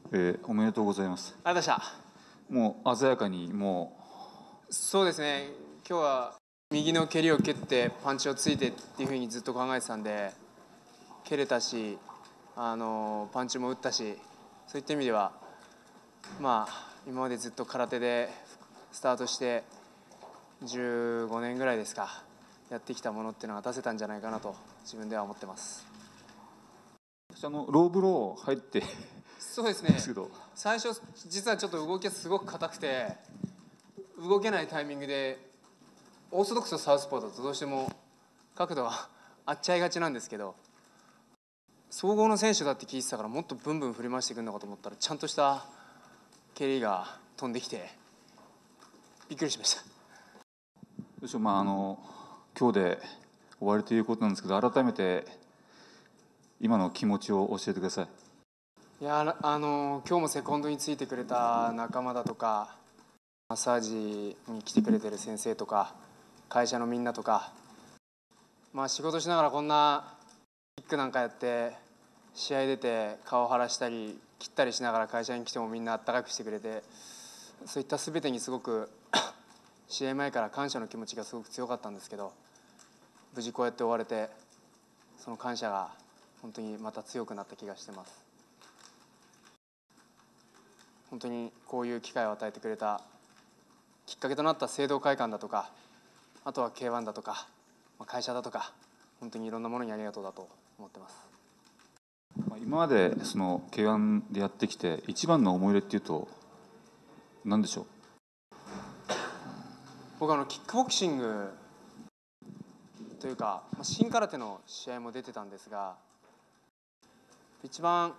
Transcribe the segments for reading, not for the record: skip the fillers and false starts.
おめでとうございます。 ありがとうございました。 もう鮮やかにそうですね、今日は右の蹴りを蹴ってパンチをついてっていうふうにずっと考えてたんで、蹴れたし、パンチも打ったし、そういった意味では、今までずっと空手でスタートして15年ぐらいですか、やってきたものっていうのは出せたんじゃないかなと自分では思ってます。 ローブロー入ってそうですね、 ですけど、 最初実はちょっと動きがすごく硬くて、動けないタイミングでオーソドックスとサウスポーだとどうしても角度が合っちゃいがちなんですけど、総合の選手だって聞いてたから、もっとブンブン振り回してくるのかと思ったら、ちゃんとした蹴りが飛んできてびっくりしました。 どうしよう、今日で終わりということなんですけど、改めて今の気持ちを教えてください。 いや、今日もセコンドについてくれた仲間だとか、マッサージに来てくれてる先生とか、会社のみんなとか、仕事しながらこんなキックなんかやって試合出て顔腫らしたり切ったりしながら会社に来てもみんなあったかくしてくれて、そういった全てにすごく試合前から感謝の気持ちがすごく強かったんですけど、無事こうやって終われて、その感謝が本当にまた強くなった気がしてます。本当にこういう機会を与えてくれたきっかけとなった聖堂会館だとか、あとは K1 だとか会社だとか、本当にいろんなものにありがとうだと思ってます。 今までその K1 でやってきて一番の思い出っていうと何でしょう？ 僕キックボクシングというか新空手の試合も出てたんですが、一番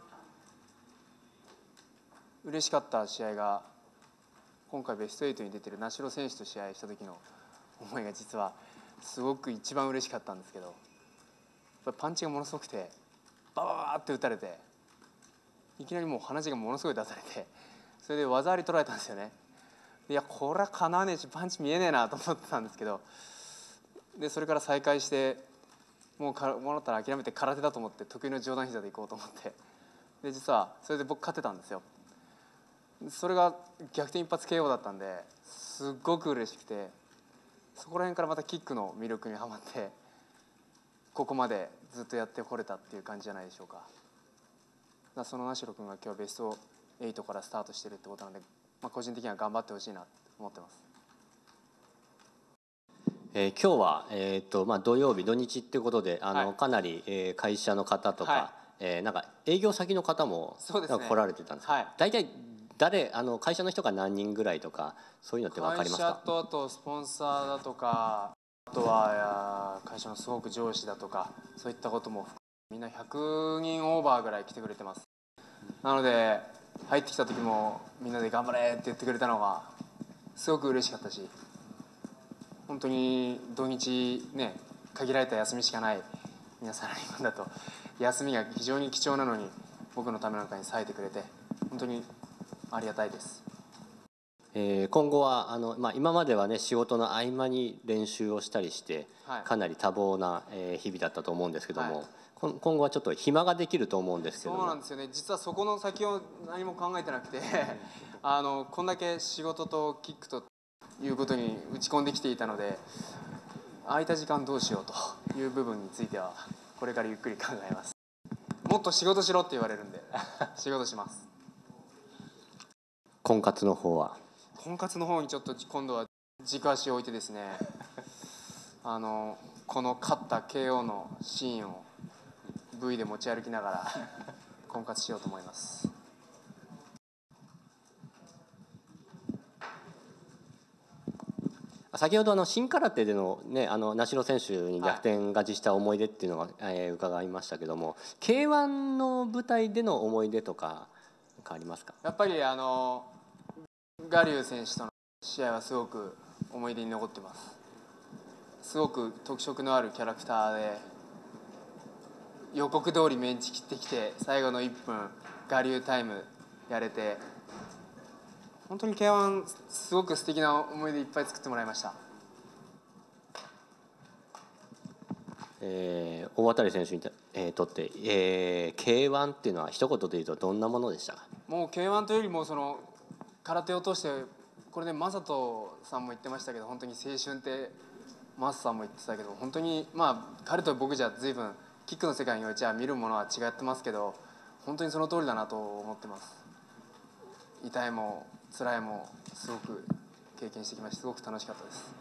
嬉しかった試合が今回ベスト8に出てる名城選手と試合した時の思いが実はすごく一番嬉しかったんですけど、やっぱりパンチがものすごくてバババーって打たれて、いきなりもう鼻血がものすごい出されて、それで技あり取られたんですよね。いやこれはかなわねえしパンチ見えねえなと思ってたんですけど、でそれから再開してもうだったら諦めて空手だと思って得意の上段膝でいこうと思って、で実はそれで僕勝てたんですよ。それが逆転一発 KO だったんですっごく嬉しくて、そこら辺からまたキックの魅力にはまってここまでずっとやってこれたっていう感じじゃないでしょうか。その名城君が今日ベスト8からスタートしてるってことなんで、個人的には頑張ってほしいなと思ってます。 今日は、土曜日土日っていうことでかなり、会社の方とか、なんか営業先の方も来られてたんですけど、大体会社の人が何人ぐらいとかそういうのって分かりますか？ 会社とあとスポンサーだとか、あとは会社のすごく上司だとか、そういったこともみんな100人オーバーぐらい来てくれてます。なので入ってきた時もみんなで頑張れって言ってくれたのがすごく嬉しかったし、本当に土日ね限られた休みしかない皆さんだと休みが非常に貴重なのに僕のためなんかに割いてくれて本当にありがたいです。 今後は今まではね仕事の合間に練習をしたりして、かなり多忙な、日々だったと思うんですけども、今後はちょっと暇ができると思うんですけども。 そうなんですよね、実はそこの先を何も考えてなくてこんだけ仕事とキックということに打ち込んできていたので、空いた時間どうしようという部分についてはこれからゆっくり考えます。もっと仕事しろって言われるんで仕事します。 婚活の方にちょっと今度は軸足を置いてですねこの勝った KO のシーンを V で持ち歩きながら婚活しようと思います。 先ほど新空手でのね名城選手に逆転勝ちした思い出っていうのが、伺いましたけども、 K1 の舞台での思い出とかありますか？ やっぱりガリュー選手との試合はすごく思い出に残ってます。すごく特色のあるキャラクターで、予告通りメンチ切ってきて最後の1分我流タイムやれて、本当に K1 すごく素敵な思い出いっぱい作ってもらいました。 大渡選手にとって、K1 っていうのは一言で言うとどんなものでしたか？ もう K1 というよりもその空手を通して、これね正人さんも言ってましたけど、本当に青春ってマスさんも言ってたけど、本当にまあ彼と僕じゃ随分キックの世界においては見るものは違ってますけど、本当にその通りだなと思ってます。痛いも辛いもすごく経験してきまして、すごく楽しかったです。